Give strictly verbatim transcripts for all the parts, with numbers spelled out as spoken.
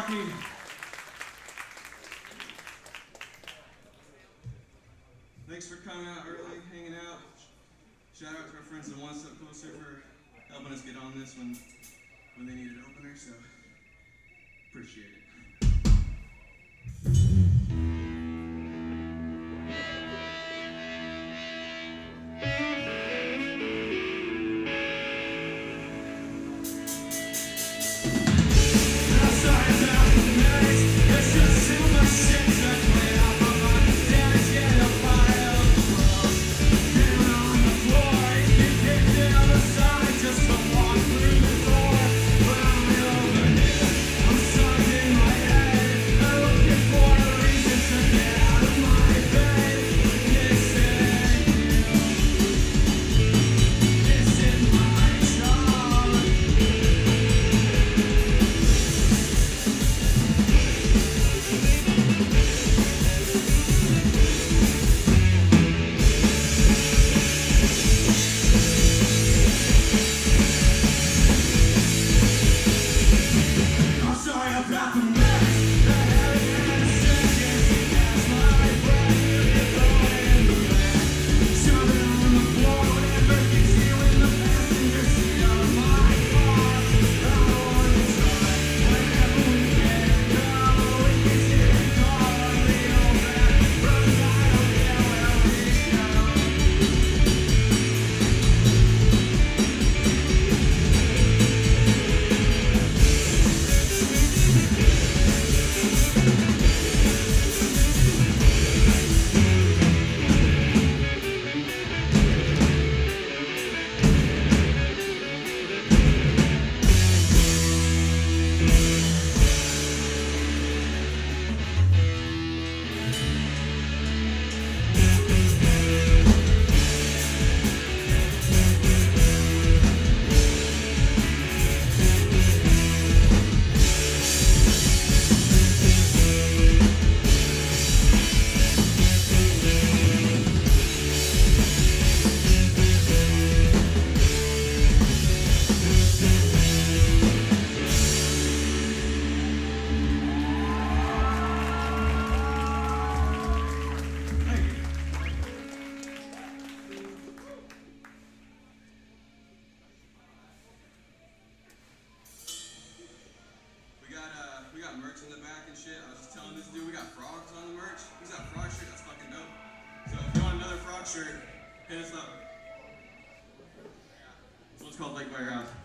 Jockey. Thanks for coming out early, hanging out. Shout out to our friends at One Step Closer for helping us get on this when, when they needed an opener, so appreciate it. Merch in the back and shit. I was just telling this dude we got frogs on the merch. He's got a frog shirt, that's fucking dope. So if you want another frog shirt, hit us up. This one's called Lake by Your House.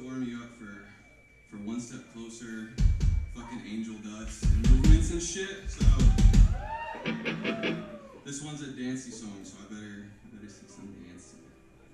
warm you up for for One Step Closer, fucking angel dust and movements and shit. So this one's a dancey song, so I better I better see some dance to it.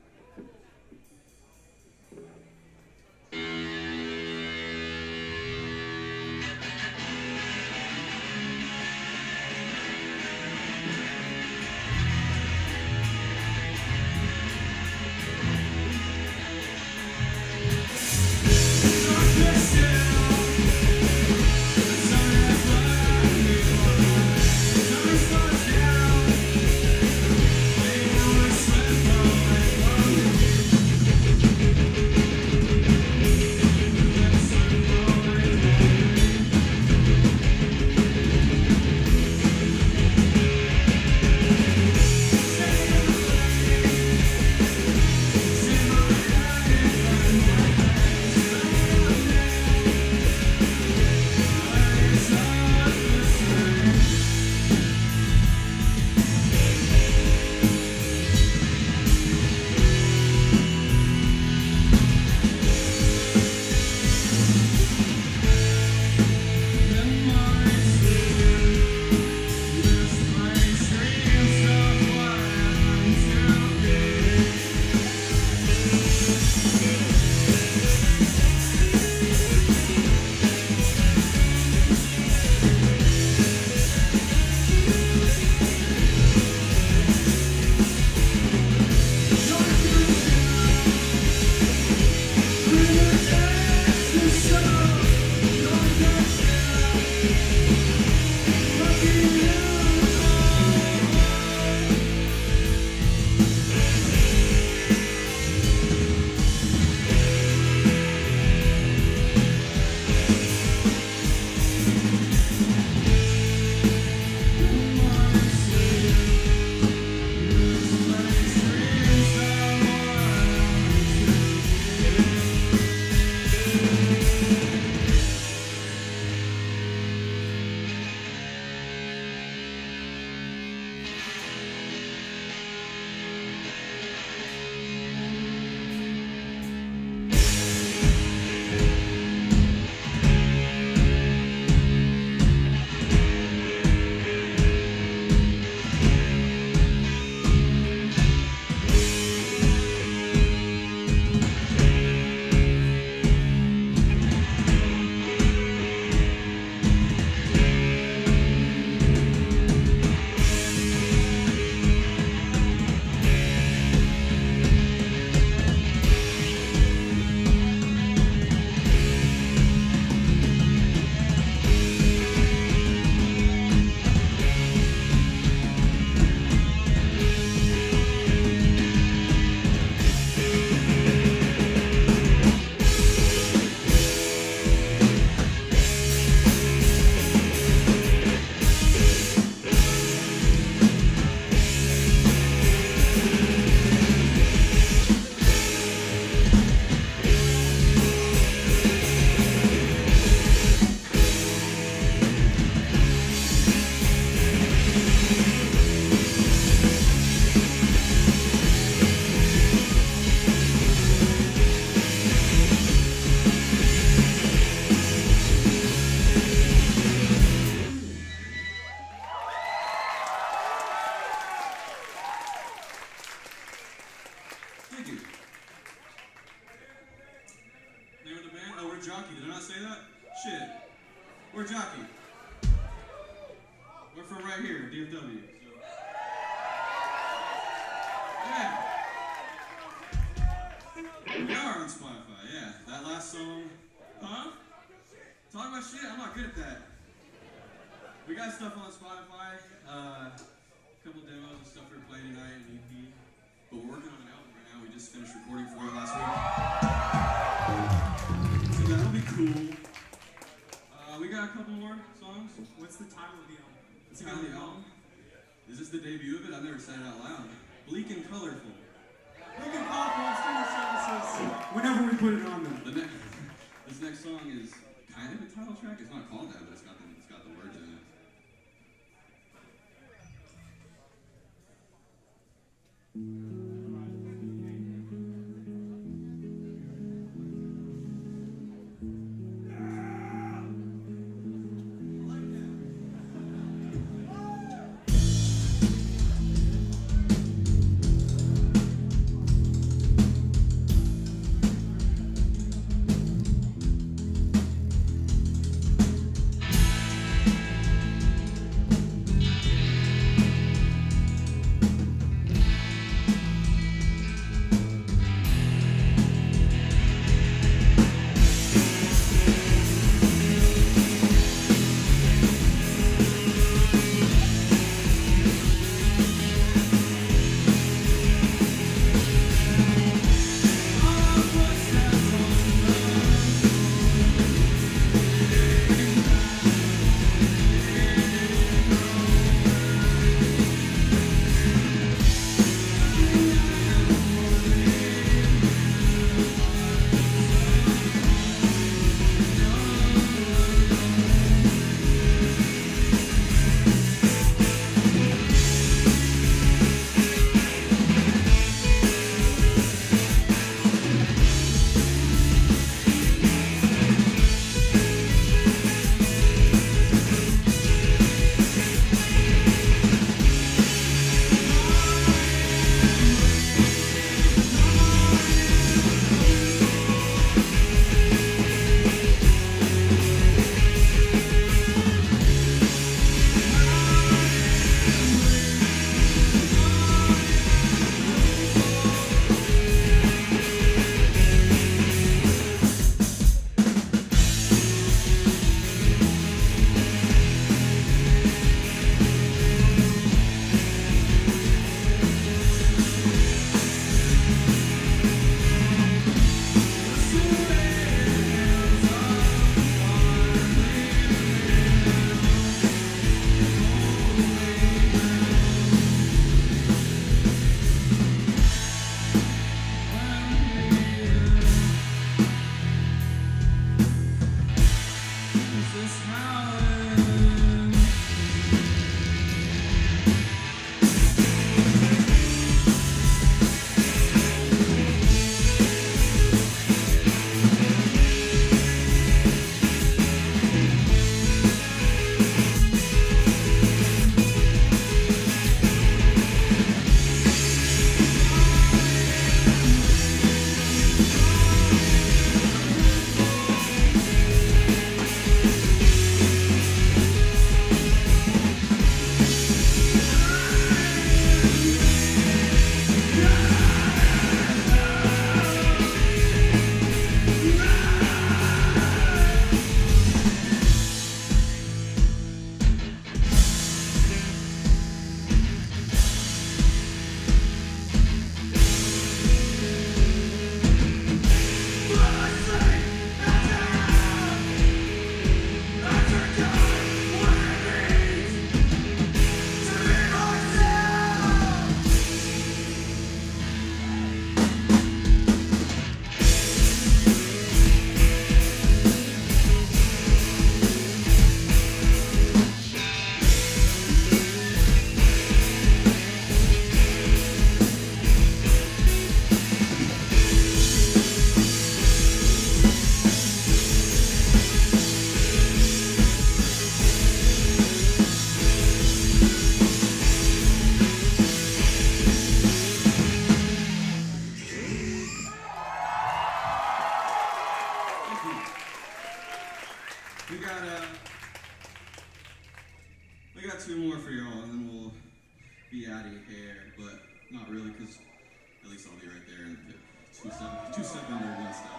Jockey, did I not say that? Shit. We're Jockey. We're from right here, D F W. So. Yeah. We are on Spotify, yeah. That last song, huh? Talk about shit, I'm not good at that. We got stuff on Spotify, uh, a couple demos and stuff we're playing tonight and E P. But we're working on an album right now. We just finished recording for it last week. So that'll be cool. Uh, we got a couple more songs. What's the title of the album? The title of the album? Is this the debut of it? I've never said it out loud. Bleak and Colorful. Bleak and Colorful on streaming services. Whenever we put it on them. The next, this next song is kind of a title track. It's not called that, but it's got the, it's got the words in it. We got uh, we got two more for y'all, and then we'll be out of here. But not really, because at least I'll be right there and two step, two step under one step.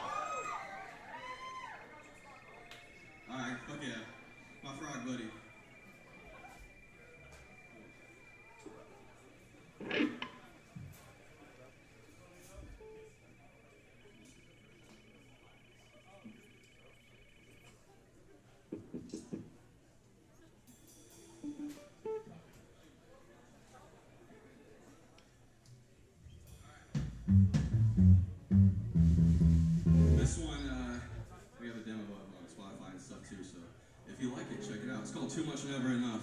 All right, fuck yeah, my frog buddy. This one, uh, we have a demo of on Spotify and stuff too, so if you like it, check it out. It's called Too Much Never Enough.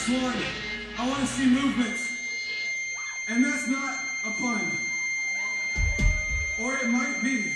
next one, I want to see movement. And that's not a pun. Or it might be.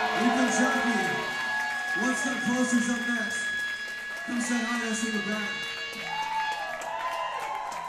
Jockey, one step closer's up next. Come say hi to us in the back.